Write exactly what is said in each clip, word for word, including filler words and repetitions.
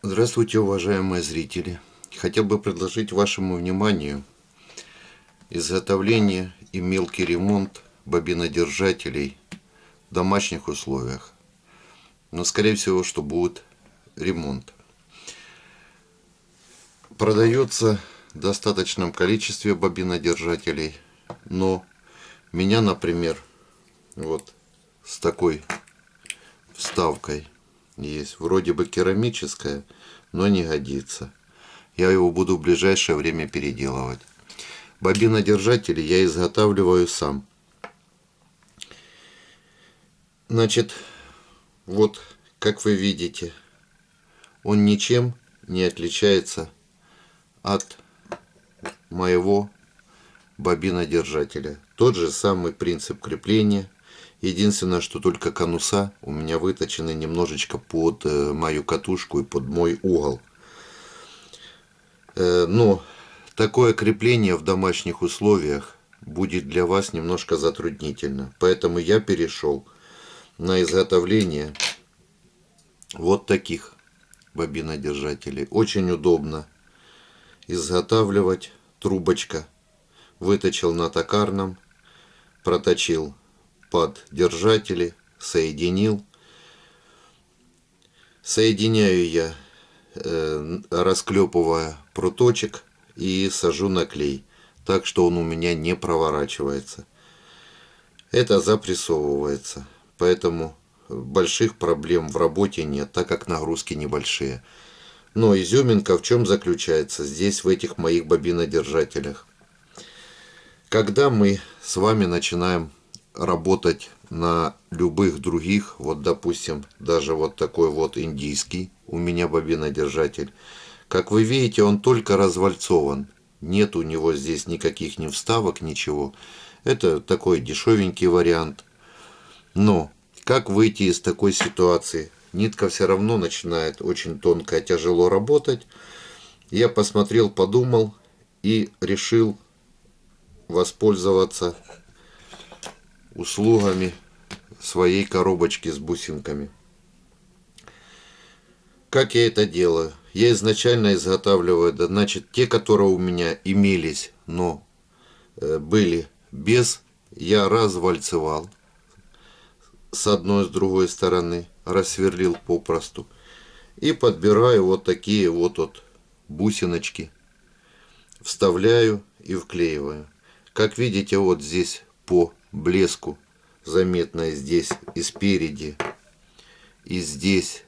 Здравствуйте, уважаемые зрители! Хотел бы предложить вашему вниманию изготовление и мелкий ремонт бобинодержателей в домашних условиях. Но скорее всего, что будет ремонт. Продается в достаточном количестве бобинодержателей, но меня, например, вот с такой вставкой есть. Вроде бы керамическая, но не годится. Я его буду в ближайшее время переделывать. Бобинодержатели я изготавливаю сам. Значит, вот, как вы видите, он ничем не отличается от моего бобинодержателя. Тот же самый принцип крепления. Единственное, что только конуса у меня выточены немножечко под мою катушку и под мой угол. Но такое крепление в домашних условиях будет для вас немножко затруднительно. Поэтому я перешел на изготовление вот таких бобинодержателей. Очень удобно изготавливать. Трубочка. Выточил на токарном, проточил под держатели, соединил. Соединяю я, э, расклепывая пруточек, и сажу на клей, так что он у меня не проворачивается. Это запрессовывается, поэтому больших проблем в работе нет, так как нагрузки небольшие. Но изюминка в чем заключается здесь, в этих моих бобинодержателях? Когда мы с вами начинаем работать на любых других, вот допустим, даже вот такой вот индийский у меня бобинодержатель, как вы видите, он только развальцован, нет у него здесь никаких ни вставок, ничего. Это такой дешевенький вариант. Но как выйти из такой ситуации? Нитка все равно начинает очень тонко, тяжело работать. Я посмотрел, подумал и решил воспользоваться услугами своей коробочки с бусинками. Как я это делаю? Я изначально изготавливаю, значит, те, которые у меня имелись, но э, были без, я развальцевал с одной, с другой стороны, рассверлил попросту и подбираю вот такие вот, вот бусиночки, вставляю и вклеиваю. Как видите, вот здесь по блеску заметно здесь и спереди, и здесь,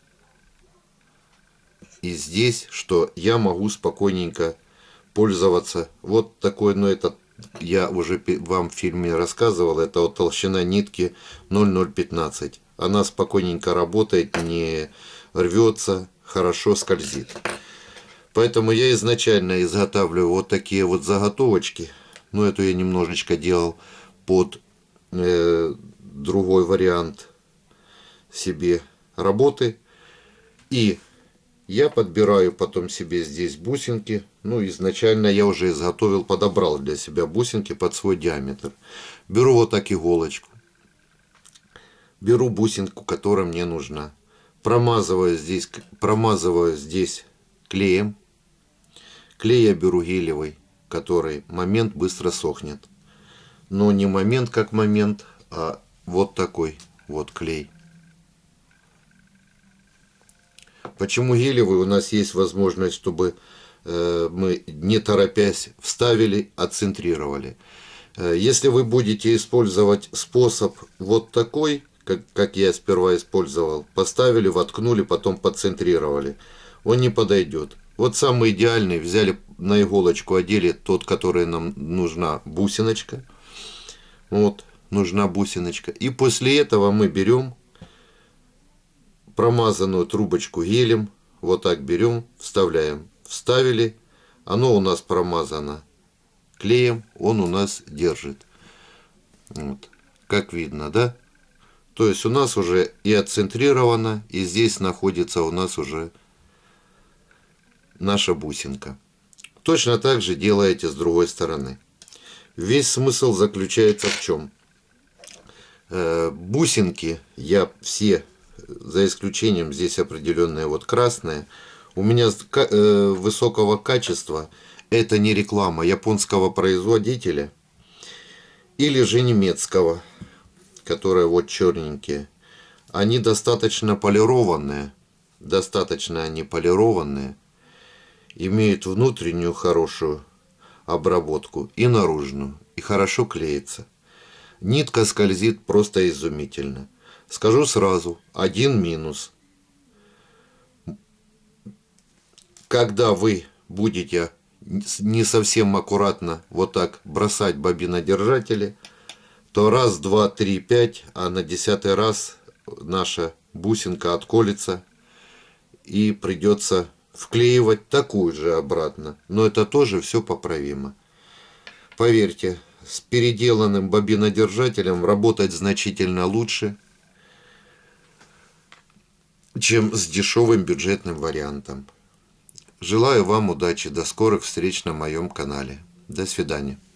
и здесь, что я могу спокойненько пользоваться. Вот такой, но это я уже вам в фильме рассказывал, это вот толщина нитки ноль ноль пятнадцать. Она спокойненько работает, не рвется, хорошо скользит. Поэтому я изначально изготавливаю вот такие вот заготовочки. Но эту я немножечко делал под э, другой вариант себе работы. И я подбираю потом себе здесь бусинки. Ну, изначально я уже изготовил, подобрал для себя бусинки под свой диаметр. Беру вот так иголочку. Беру бусинку, которая мне нужна. Промазываю здесь, промазываю здесь клеем. Клей я беру гелевый, который момент быстро сохнет. Но не момент как момент, а вот такой вот клей. Почему гелевый? У нас есть возможность, чтобы э, мы не торопясь вставили, отцентрировали. Э, если вы будете использовать способ вот такой, как, как я сперва использовал, поставили, воткнули, потом подцентрировали, он не подойдет. Вот самый идеальный, взяли на иголочку, одели тот, который нам нужна бусиночка. Вот, нужна бусиночка. И после этого мы берем промазанную трубочку гелем, вот так берем, вставляем. Вставили, оно у нас промазано клеем, он у нас держит. Вот, как видно, да? То есть у нас уже и отцентрировано, и здесь находится у нас уже наша бусинка. Точно так же делаете с другой стороны. Весь смысл заключается в чем? Э, бусинки я все за исключением здесь определенная вот красная, у меня э, высокого качества. Это не реклама японского производителя или же немецкого, которые вот черненькие. Они достаточно полированные, достаточно они полированные, имеют внутреннюю хорошую обработку и наружную, и хорошо клеится. Нитка скользит просто изумительно. Скажу сразу, один минус. Когда вы будете не совсем аккуратно вот так бросать бобинодержатели, то раз, два, три, пять, а на десятый раз наша бусинка отколется и придется вклеивать такую же обратно. Но это тоже все поправимо. Поверьте, с переделанным бобинодержателем работать значительно лучше, чем с дешевым бюджетным вариантом. Желаю вам удачи, до скорых встреч на моем канале. До свидания.